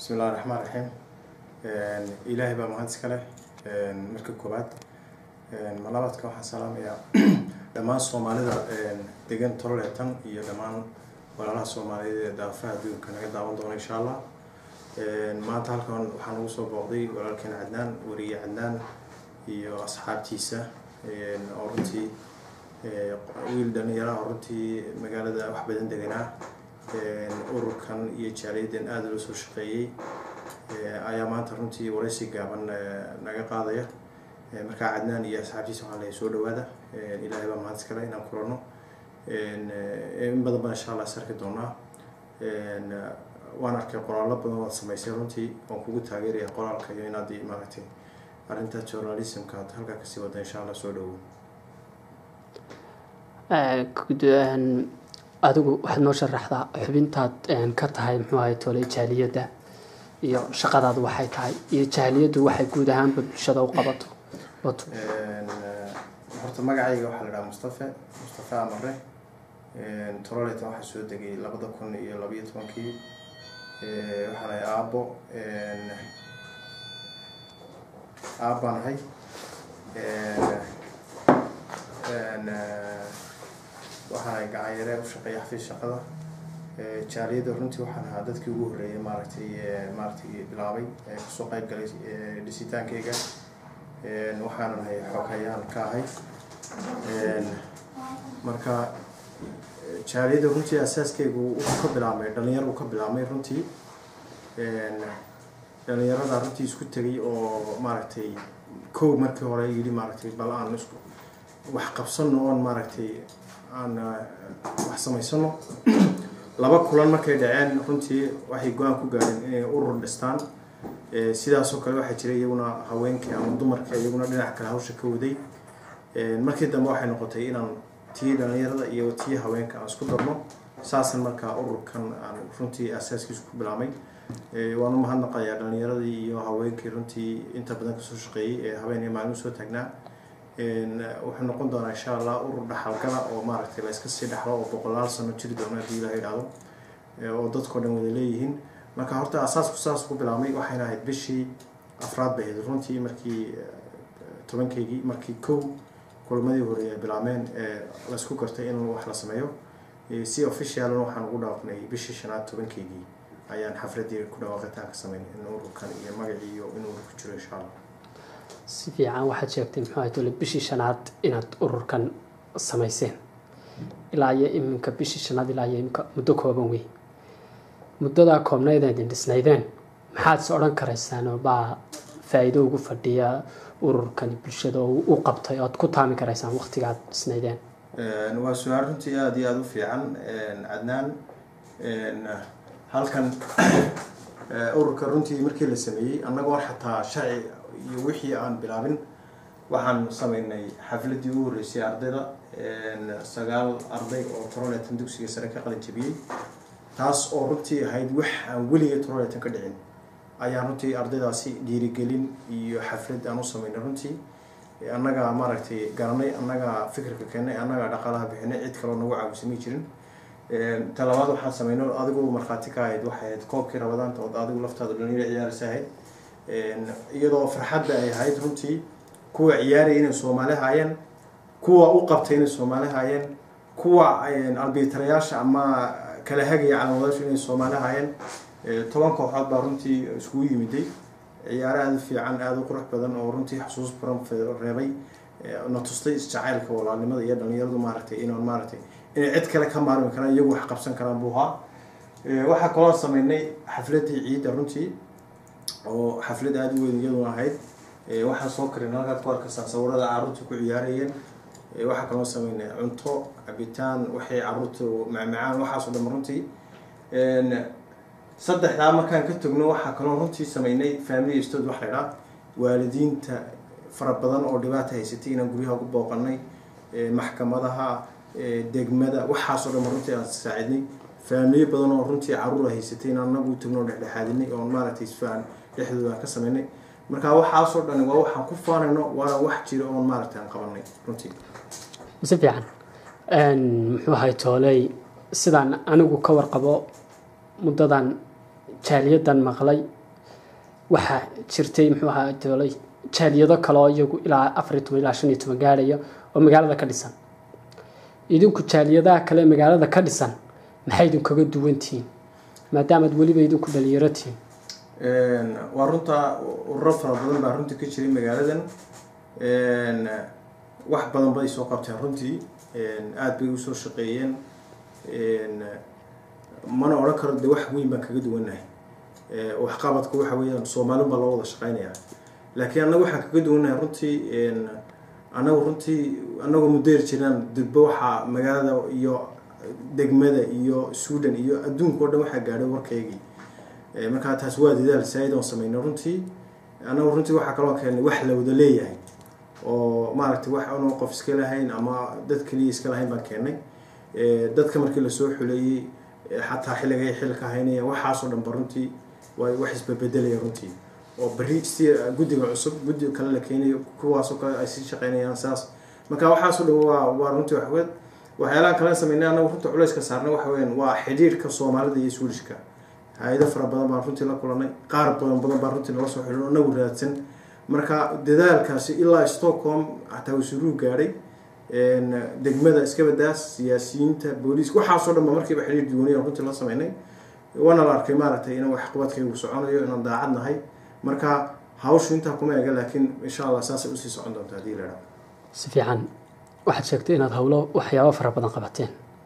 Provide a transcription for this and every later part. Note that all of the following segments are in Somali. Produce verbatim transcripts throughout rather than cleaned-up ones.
بسم الله الرحمن الرحيم. إلهي بمهندس كله مركب كوبات ملابات كوحة سلام يا دمان الصومالي ده دجن طرق تام يا دمان ولا الصومالي دافع ديو كنا قدامون دون إن شاء الله ما تعرفون حنوصل بعضي ولكن عدنان وري عدنان يا أصحاب تيسا أورتي ويلدن يرى أورتي مقالة واحد بدن دجنا ururkan iyo jaaliyaddan aad loo soo shaqeeyay ayaa maanta runtii waraysi gaaban naga qaadaya marka cadnaan iyo asxaabtiisa waxaan leeyahay soo dhawaada ilaahay baa mahad iskale inaan kulano in badan baan insha Allah sarki doonaa waan arkay qoraallo badan oo samaysay runtii waan kugu taageeraya qoraalka iyo inaad maaragtay arrinta journalismka halka ka sii wada insha Allah soo dhawo adigu waxaad noo sharaxdaa xubintaad ka tahay muxuu ahay tolay jaaliyadda iyo shaqadaadu waxay tahay iyo jaaliyaddu waxay guud ahaanba bulshada u qabato wato horta magacayga waxaa la dhahaa Mustafa Mustafa Amare tololeta waxaa soo degay labada kun iyo laba iyo tobankii waxaan ahay aabbo aabbaan ahay waxaan gacan yare u shaqeeya xafiis shaqada jaaliyadda runtii waxaan ahaa dadkii ugu horreeyay maaragtay maaragtay bilaabay kasoo qayb galay dhisitaankayga waxaan ahay xogayaan ka ahay marka jaaliyadda runtii asaaskaygu wuxuu ka bilaabmay dhalinyaro uu ka bilaabmay runtii dhalinyarada runtii isku tegay oo maaragtay kow markii hore yidhi maaragtay bal aan isku wax qabsano oon maaragtay aan wax samaysano laba kulan markay dhaceen runtii waxay go'aan ku gaareen inay urur dhistaan sidaas oo kale waxa jiray iyaguna haweenkii ama dumarka iyaguna dhinac kale hawsha ka waday markii dambe waxay noqotay inaan tii dhalinyarada iyo tii haweenka aan isku darno saasan markaa ururkan aan runtii asaaskiisu ku bilaabmay waan u mahadnaqayaa dhalinyaradii iyo haweenkii runtii inta badan kasoo shaqeeyay ee habeen iyo maalin soo taagnaa wuxuu noqon doonaa insha Allah urur dhaxalgala oo maaragtay la iska sii dhaxlo oo boqolaal sano jiri doona hadii Ilaahay yiraahdo oo dadku dhan wada leeyihiin marka horta asaasku saas ku bilaabmay waxayna ahayd bishii afraad bay runtii markii tobankeygii markii kow kulmadii hore ay bilaabeen la isku gartay in wax la sameeyo si official waxaan ugu dhaafnay bishii shanaad tobankeygii ayaan xafladii ku dhawaaqataan ka sameeyay in ururkan iyo magaciisa iyo in ururku jiro insha Allah si fiican waxaad sheegtay muxuu ahay tolay bishii shanaad inaad ururkan samayseen ilaa iyo iminka bishii shanaad ilaa iyo iminka muddo kooban wey muddadaa koobnayd aad dhisnaydeen maxaad is odhan karaysaan oo baa faa'iido ugu fadhiya ururkan bulshada oo u qabtay ood ku taami karaysaan waqtigaad dhisnaydeen waa su'aal runtii aad iyo aad u fiican Adnaan halkan ururka runtii markii la sameeyay annagoo xataa sharci iyo wixii aan bilaabin waxaan sameynay xafladii ugu horeysay ardayda sagaal arday oo toroletan dugsiga sare ka qalin jabiyay taas oo runtii ahayd wax aan weligeey toroletan ka dhicin ayaan runtii ardaydaasi dhiirigelin iyo xaflad aan u sameynay runtii annaga maaragtay garanay annaga fikirka keenay annaga dhaqaalaha bixinay cid kaloo nagu caawisay jirin talabaad waxaan sameynay adigu markhaati ka ahayd waxay ahayd koobkii rabadaanta oo adigu laftaada dhalinyaro ciyaaraysa ahayd iyadoo farxadda ay ahayd runtii kuwa ciyaaraya inay Soomaali haayeen kuwa u qabtay inay Soomaali haayeen kuwa albiitarayaasha ama kala hagaya calaamadaashu inay Soomaali haayeen toban kooxood baa runtii isku yimiday ciyaar aad fiican aad u qurux badan oo runtii xasuus badan reebay natustay isjacaylka walaalnimada iyo dhalinyaradu maaragtay inaan maaragtay inay cid kale ka maarmi karaan iyagu wax qabsan karaan buuha waxa kaloo sameynay xafladii ciid runtii oo xaflad aad u weyn iyadoo ahayd waxa soo karin halka ku arkaysan sawirada carruurta ku ciyaarayeen waxa kaloo sameynay cunto cabitaan waxay carruurta macmacaan waxa soo dhan runtii een saddexda markaan ka tagno waxa kaloo runtii sameynay family study wax la waalidiinta fara badan oo dhibaato haysatay inaan guryaha ugu booqanay maxkamadaha degmada waxa soo dhan runtii aan saacidnay family badan oo runtii carruur haysatay inaan nagu tagno dhexdhexaadinay oo maaragtay isfaan dhexdooda ka sameynay marka waxa soo dhan waa waxaan ku faanayno waa wax jiro oo maaragtay aan qabanay runtii si fiican een muxuu ahay toolay sidaan anigu ka warqabo muddadan jaaliyadan maqlay waxaa jirtay muxuu ahaa doolay jaaliyado kale oo iyagu ilaa afar iyo toban ilaa shan iyo toban gaaraya oo magaalada ka dhisan idinku jaaliyadaha kale magaalada ka dhisan maxay idinkaga duwan tihiin maadaamaad weliba idinku dhalinyaro tihiin waa runta ururo fara badan baa runtii ka jiray magaaladan wax badan bay soo qabteen runtii aad bay usoo shaqeeyeen mana odhan karo de wax weyn baan kaga duwannahay waxqabadka waxa weeyaan Soomaalidu baa loo wada shaqeynayaa laakiin annagu waxaan kaga duwannahay runtii annagu runtii annagu mudeer jiraan dibba waxa magaalada iyo degmada iyo Suudan iyo adduunka oo dhan waxa gaadhay warkaygii marka taas waa dadaal saayid oo sameeyay runtii annagu runtii waxa kale oo keenay wax la wada leeyahay oo maaragtay wax aan qof iska lahayn ama dad kaliya iska lahayn baan keenay dadka markii la soo xuleeyay xataa xilliga xilka haynaya waxaas oo dhan runtii way wax isbedelay runtii oo bariisti gudiga cusub gudiga kale la keenay kuwaas oo kale ay si shaqeynayaan saas marka waxaas oo dhan waa waa runtii wax weyn waxyaalaha kale sameynay anagu runtii culays ka saarnay waxa weyn waa xiriirka Soomaalida iyo Suudishka hay'ado fara badan baan runtii la kulanay qaar badan badan baan runtii la soo xiriirno anagu raadsan marka dadaalkaasi ilaa Stockholm hataa uu soo gaaray een degmada iska badaas siyaasiyiinta booliiska waxa soo dhan markiiba xiriir diiwaanay runtii la sameynay wana la arkay maaragtay inuu wax qabadkaygu soconayo inaan daacad nahay marka hawshu inta kuma eega laakiin insha Allah saas u sii socon doonta hadii la raaco si fiican waxaad sheegtay inaad hawlo waxyaabo fara badan qabateen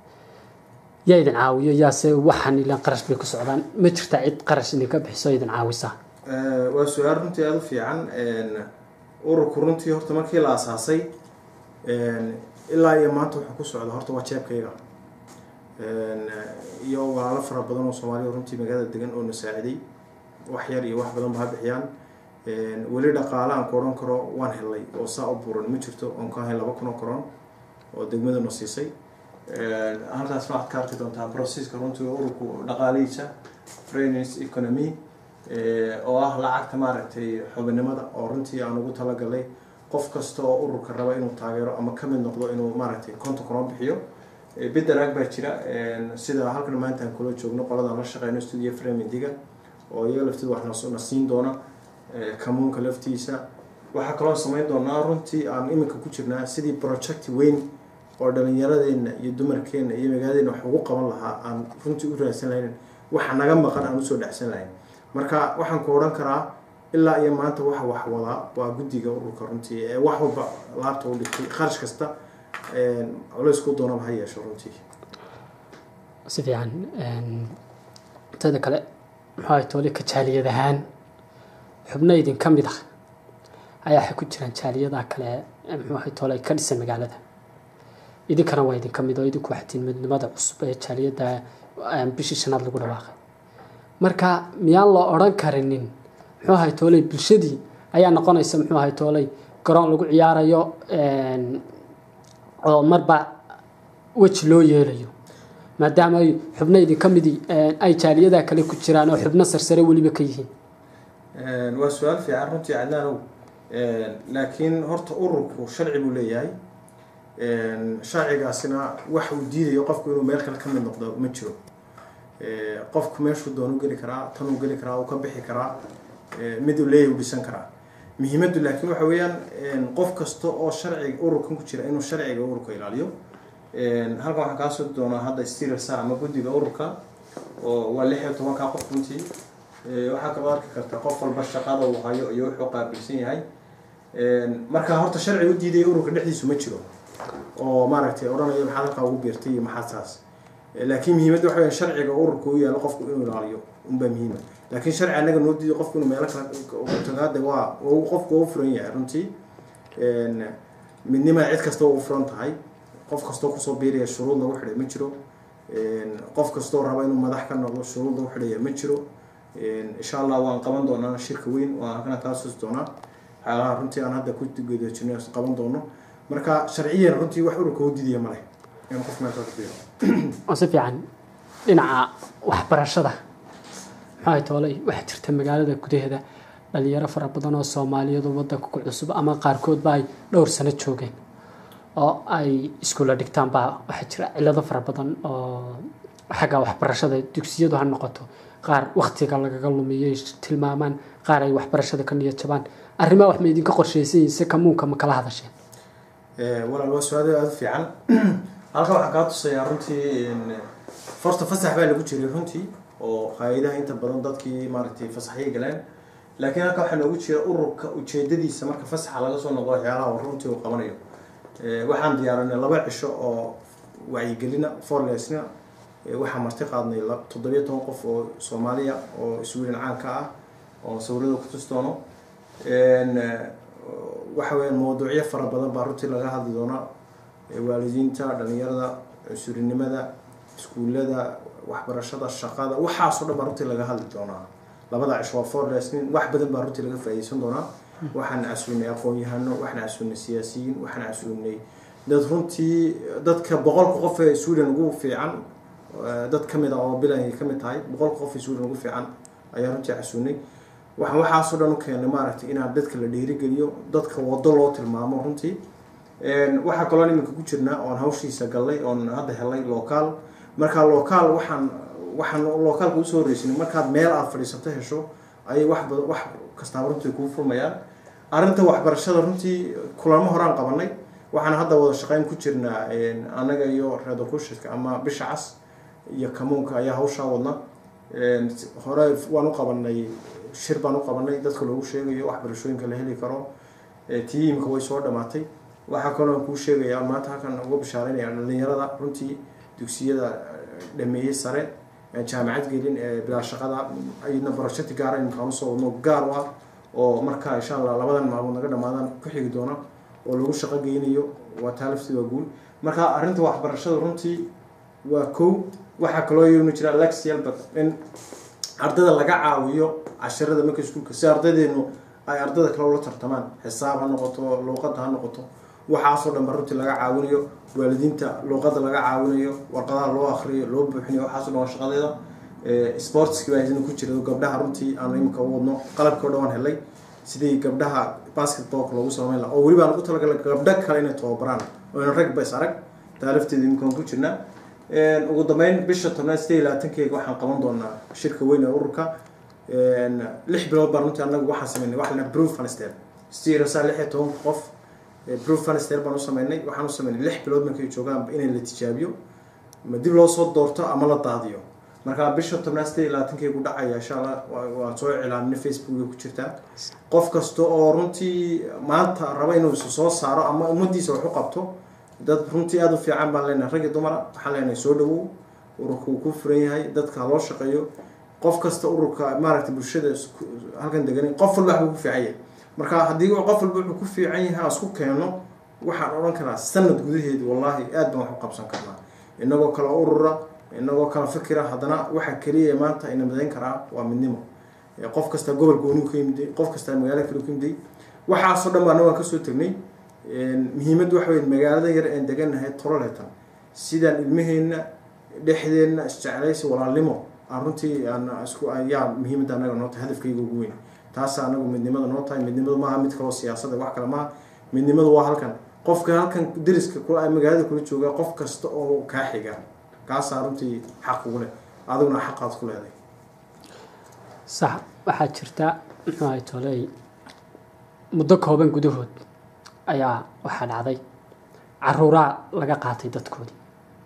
yaa idin caawiyo yaase waxaan ilaa qarash bay ku socdaan ma jirta cid qarash idinka bixiso idin caawisa ee waa su'aal runtii aad u fiican een ururku runtii horta markii la asaasay een ilaa iyo maanta waxa ku socda horta waa jeebkayga een iyo walaalo fara badan oo Soomaaliya runtii magaalada degan oo nasaaciday wax yar iyo wax badan baa bixiyaan een wali dhaqaalaha qoran karo waan helay oo saa u buuran ma jirto on ka helay laba kun oo koron oo degmada noo siisay ee halkaas waxaad ka arki doontaa processka runtii ururku dhaqaalihiisa finance economy ee oo ah lacagta maaragtay xubinimada oo runtii aan ugu talagalay qof kasta oo ururka raba inuu taageero ama ka mid noqdo inuu maaragtay konto koron bixiyo bidaraag baa jira sida halkan maanta aan kula joogno qolada la shaqeynay studio framing-diga oo iyaga laftiisa wax noo soo siin doona kamuunka laftiisa waxa kale oo sameyn doonaa runtii aan iminka ku jirnaa sidii project weyn oo dhalinyaradeenna iyo dumarkeena iyo magaaladeena wax ugu qaban lahaa aan runtii u raadsan lahayn waxa naga maqan aan u soo dhaxsan lahayn marka waxaan ku oran karaa ilaa iyo maanta waxa wax wada waa gudiga ururka runtii ee wax walba laabta u dhigtay kharash kasta een culays ku doonaba ha yeesho runtii si fiican een tada kale maxay toole ka jaaliyadahan xubno idin kamid ah ayaa ku jiraan jaaliyadaha kale maxay toole ka dhisan magaalada idinkana waa idin kamid oo idinku waxtiin midnimada cusub ee jaaliyada bishii shanaad lagu dhawaaqay marka miyaan loo oran karinin muxuu ahay toole bulshadii ayaa noqonaysa muxuu ahay toole garoon lagu ciyaarayo een oo marba wajh loo yeelayo maadaama ay xubno idin kamid ay jaaliyada kale ku jiraan oo xubno sarsare waliba ka yihiin een waa su'aal fiican runtii cadaan een laakiin horta ururku sharci buu leeyahay een sharcigaasina wax uu diidayo qofku inuu meel kale ka mid noqdo ma jiro ee qofku meeshu doonu gali karaa tan uu gali karaa oo ka bixi karaa mid uu leeyahay u dhisan karaa muhiimadu laakiin waxa weeyaan qof kasto oo sharciga ururkan ku jira inuu sharciga ururka ilaaliyo een halka waxa ka soo doona hadda istirasa ama gudiga ururka oo waa lix iyo toban ka qof runtii ee waxa ka arki karta qof walba shaqada uu hayo iyo wuxuu qaabilsan yahay een marka horta sharci u diiday ururka dhexdiisu ma jiro oo maaragtay oranayo maxaa halka ugu beertay iyo maxaa taas laakiin muhiimadu waxa weeyaan sharciga ururka uu yaalo qofku inuu ilaaliyo umba muhiim laakiin sharci anaga noo diiday qofku inuu meel kale ugu tagaade waa oo qofku uu furan yahay runtii een midnima cid kasta oo furan tahay qof kasta ku soo biiriya shuruud lagu xidhay ma jiro een qof kasta oo raba inuu madax ka noqdo shuruud lagu xidhay ma jiro een insha Allah waan qaban doonaa shirka weyn oo aan kana taasoo doonaa xaaladaha runtii aan hadda ku gudo jirnay qaban doono marka sharciyan runtii wax ururka u diiday ma leh in qof ma soo biiro oo si fiican dhinaca waxbarashada maxay toolay wax jirta magaalada gudaheeda dhalinyaro fara badan oo Soomaaliyeed oo wadanka ku cusub ama qaarkood baa dhowr sano joogeen oo ay iskuul dhigtaan baa waxa jira cilado fara badan oo xagga waxbarashada dugsiyadu ha noqoto qaar waqtiga lagaga lumiyay tilmaamaan qaar ay waxbarashada ka niyad jabaan arrimaha wax ma idinka qorshaysan si kamuunka ma kala hadasheen ee walaal waa su'aal aad fiican halka waxa ka tusayaa runtii in farta fasax baa lagu jiray runtii oo qaayadaha inta badan dadkii maaragtay fasaxay galeen laakiin halka waxa lagu jiray ururka ujeedadiisa marka fasaxa laga soo noqdo waxyaalaha runtii uu qabanayo ee waxaan diyaarinay laba cisho oo wacyigelina forlesna waxaan marti qaadnay toddoba iyo toban qof oo Soomaaliya oo Sweden caan ka ah oo sawirada ku tustoono een waxa weeyaan mowduucyo fara badan baa runtii laga hadli doonaa waalidiinta dhalinyarada surinimada iskuulada waxbarashada shaqada waxa soo dhan baa runtii laga hadli doonaa labada cisho forlesnin wax badan baa runtii laga faa'iideysan doonaa waxaan casuunay aqoon-yahano waxaan casuunay siyaasiyiin waxaan casuunay dad runtii dadka boqolka qof ee Sweden ugu fiican dad kamid ah oo bilan kamid tahay boqolka qof ee Sweden ugu fiican ayaa runtii casuunay waxaan waxa soo dhan u keenay maaragtay in dadka la dhiirigeliyo dadka wado loo tilmaamo runtii een waxa kale oo iminka ku jirnaa oo hawshiisa galay oo hadda helay local marka local waxaan waxaan local ku soo reesinay marka meel aad fadhiisato hesho ay wax wax kasta runtii ku furmayaan arinta waxbarashada runtii kulamo horaan qabanay waxaan hadda wada shaqayn ku jirnaa een anaga iyo reedo kushidka ama bisha cas iyo kamuunka ayaa hawsha wadna een hore waan u qabanay shir baan u qabanay dadka loogu sheegayo waxbarashooyinka la heli karo ee tiimka way soo dhamaatay waxa kale oo ku sheegaya maanta halkan ugu bishaareynaya dhalinyarada runtii dugsiyada dhameeyay sare jaamacad gelin ee bilaa shaqada ayna barashada gaar ah in soo wadno gaar ah oo marka insha Allah labadan maalmood naga dhamaadaan ku xigi doona oo lagu shaqo geynayo waa taaliftii waa guul marka arinta waxbarashada runtii waa koow waxa kale oo yiri jira Alexiel but in ardada laga caawiyo casharada marka iskuulka si ardadeenu ay ardada kale la tartamaan xisaab ha noqoto luqad ha noqoto waxa soo dhan runtii laga caawinayo waalidiinta luqada laga caawinayo warqadaha loo akhriyo loo buuxinayo waxa soo dhan shaqadeeda ee sportski waa idin ku jira gabdhaha runtii aan imka wadno qalabka dhawaan helay sidii gabdhaha basketball loogu sameeyay oo wali baan ugu talagalay gabdha kale inay tababaraan oo rag bas arag taalifteedii imka ku jirna een ugu dambeyn bisha tobnaad iyo labaatankeega waxaan qaban doonaa shirka weyn ee ururka een lix bilood baan runtii anagu waxaan sameynay wax la proof fanister stiirasa lix iyo toban qof proof fanister baan u sameynay waxaan u sameynay lix bilood markay joogaan inay la tijaabiyo ma dib loo soo doorto ama la daadiyo marka bisha tobnaad iyo labaatankeega u dhacaya insha Allah waan soo cilaaminay Facebook ku jirta qof kasto oo runtii maanta raba inuu soo saaro ama umadiisa wax u qabto dad runtii aad u fiican baan leenahay rag iyo dumar waxaan leenahay soo dhawow ururku ku furan yahay dadka loo shaqeeyo qof kasta ururka maaragtay bulshada halkan degan qof walba wuxuu ku fiican yahay marka haddii qof walba wuxuu ku fiican yahay isku keeno waxaan oran karaa sanad gudaheed wallahi aad baan wax u qabsan karnaa inagoo kala urura inagoo kala fikira haddana waxa kaliya maanta ina midayn karaa waa midnimo qof kasta gobol gooni ka yimid qof kasta magaalo kale ka yimid waxa soo dhan baan ka soo tagnay muhiimad waxa weyn magaalada yar ee deganahay Toroletan sidaan ilmaheena dhexdeena isjeclaysi walaalnimo aruntii aan isku ayaa muhiimada anaga noo tahay hadafkayga ugu weyn taas anagu midnimada noo tahay midnimadu maaha mid kale oo siyaasadda wax kale ma midnimadu waa halkan qofka halkan diriska ku ay magaalada kula jooga qof kasta oo ka xiga kaas aruntii xaq u leh aduguna xaqaad ku leedahay sax waxa jirta muxuu ay tolay muddo kooban gudahood ayaa waxa dhacday caruura laga qaatay dadkoodii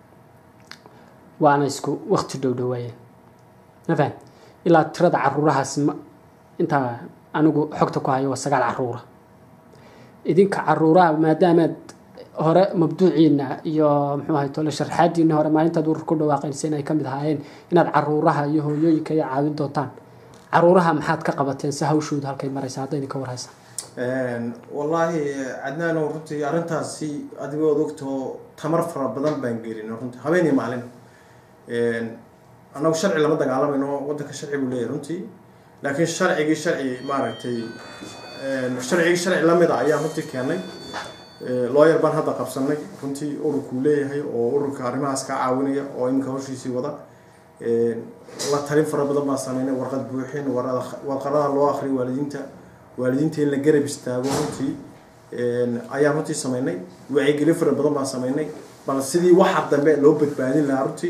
waana isku waqti dhow dhawaayeen nafaan ilaa tirada caruurahaas inta anigu xogta ku hayo sagaal caruura idinka caruuraha maadaama hore mabduuciina iyo muxuu ahay tole sharxaadiina hore maalinta urur ku dhawaaqayseen ay kamid ahaayeen inaad caruuraha iyo hooyooyinka ay caawin doontaan caruuraha maxaad ka qabateen si hawshooda halkay maraysaa hadda idinka waraysan een wallahi adnaan runtii arintaasi adigoo ogto tamar fara badan baan gelin runtii habeenii maalin een anagu sharci lama dagaalamayno wadanka sharci buu leeyahay runtii laakiin sharciga sharci maaragtay een sharciga sharci lamid ah ayaa runtii keenay lawyer baan hadda qabsanay runtii ururku leeyahay oo ururka arrimahaas ka caawinaya oo imka hawshiisii wada een la talin fara badan baan sameynay warqad buuxin warqadaha loo akhriyo waalidiinta waalidiinta in la garab istaago runtii een ayaa runtii sameynay wacyigelin fara badan baan sameynay bal sidii waxa dambe loo badbaadin lahaa runtii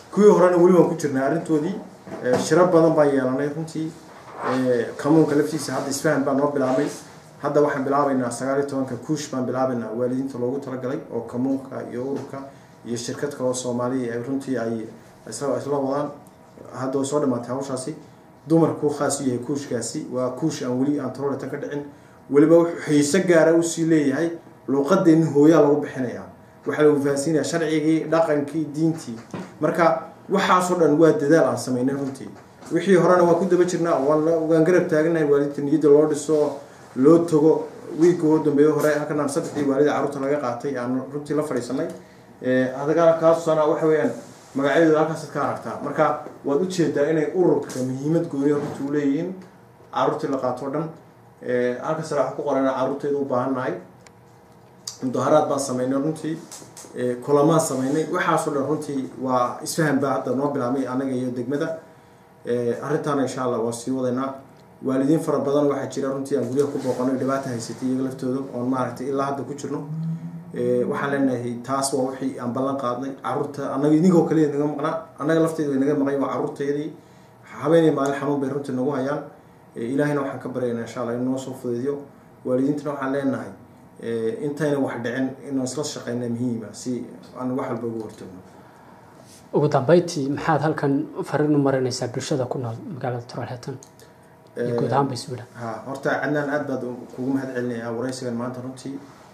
kuwii horena weli waan ku jirnay arrintoodii shiro badan baan yeelanay runtii kamuunka laftiisa hadda isfahan baa noo bilaabay hadda waxaan bilaabaynaa sagaal iyo tobanka kuush baan bilaabaynaa waalidiinta loogu talagalay oo kamuunka iyo ururka iyo shirkad kale oo Soomaaliya ay runtii ay isla isla wadaan hadda oo soo dhamaatay hawshaasi dumarku khaas yahay kuushkaasi waa kuush aan weli aan toroolta ka dhicin waliba wuxuu xiiso gaar ah u sii leeyahay luqadeen hooyaa lagu bixinayaa waxa lagu faahfaahinayaa sharcigii dhaqankii diintii marka waxaas oo dhan waa dadaal aan sameynay runtii wixii horena waa ku daba jirnaa waan garab taagnahay waalidka niyada loo dhiso loo tago wiig oo dambeeyo hore halkan saddexdii waalid carruurta laga qaatay aan runtii la fariisanay ee adaga kaas sana waxa weeyaan magacyadooda halkaas ka aragtaa marka waad u jeedaa inay ururka muhiimad gooni runtii u leeyihiin carruurta la qaato dhan ee halkaas waxa ku qoran carruurteedu u baahannahay mudaharaad baan sameynay runtii ee kulamaan sameynay waxaas oo dhan runtii waa isfahan baa hadda noo bilaabay anaga iyo degmada ee arrintan insha Allah waa sii wadaynaa waalidiin fara badan waxa jira runtii aan guriga ku booqanay dhibaato haysatay iyaga laftooda oo maaragtay ilaa hadda ku jirno ee waxaan leenahay taas waa wixii aan ballan qaadnay carruurta anaga idinko kaliya naga maqnaa anaga lafteedu naga maqay waa carruurteedii habeenay maalin xanuun bay runtii nagu hayaan ilaahina waxaan ka baryaynaa insha Allah inuu soo fududeeyo waalidiintana waxaan leenahay ee intayna wax dhicin inuu isla shaqeynaa muhiim ah si aan wax walba ugu hortagno ugu dambeyntii maxaad halkan fariin u marinaysaa bulshada ku nool magaalada Toroolhetan guud ahaan Sweden ha horta cadnaan aad baad kugu mahad celinayaa waraysigan maanta runtii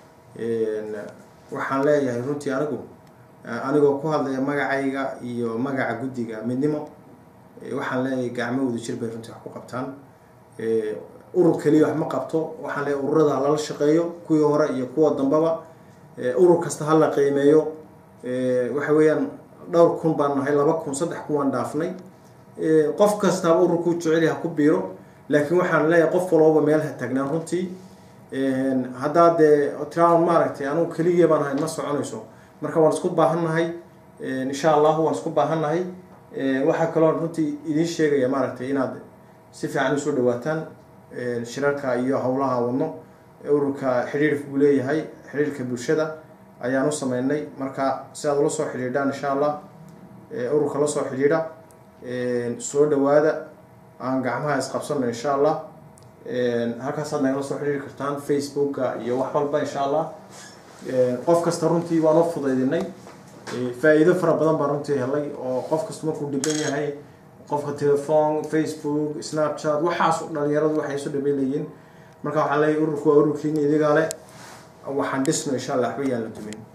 een waxaan leeyahay runtii anigu anigoo ku hadlaya magacayga iyo magaca guddiga midnimo waxaan leeyahay gacmo wada jir bay runtii wax ku qabtaan ee urur kaliya wax ma qabto waxaan leeyahay ururada la shaqeeyo kuwii hore iyo kuwa dambaba urur kasta hal la qiimeeyo ee waxa weeyaan dhowr kun baan nahay laba kun saddex kun waan dhaafnay ee qof kasta ururku jecel yahay ku biiro laakiin waxaan leeyahay qof walba meel ha tagnaan runtii een hadda de traan maaragtay anu kaliya baan ahay ma soconayso marka waan isku baahannahay een insha Allah waan isku baahannahay ee waxa kale oo runtii idin sheegaya maaragtay inaad si fiican u soo dhawaataan ee shirarka iyo hawlaha wadno ururka xiriir uu leeyahay xiriirka bulshada ayaan u sameynay marka si aad ula soo xiriiraan insha Allah ee ururka la soo xiriira ee soo dhawaada aan gacmaha is qabsano insha Allah ee halkaas aad nagala soo xiriiri kartaan Facebook iyo wax walba insha Allah ee qof kasta runtii waan u fududeynay ee faa'iido fara badan baan runtii helay oo qof kasta markuu dhiban yahay qofka telefoon Facebook Snapchat waxaas dhalinyaradu waxay soo dhabeeyeen marka waxa la ururku ururkiina idiga leh waxaan dhisno insha Allah waxba yaan la dumin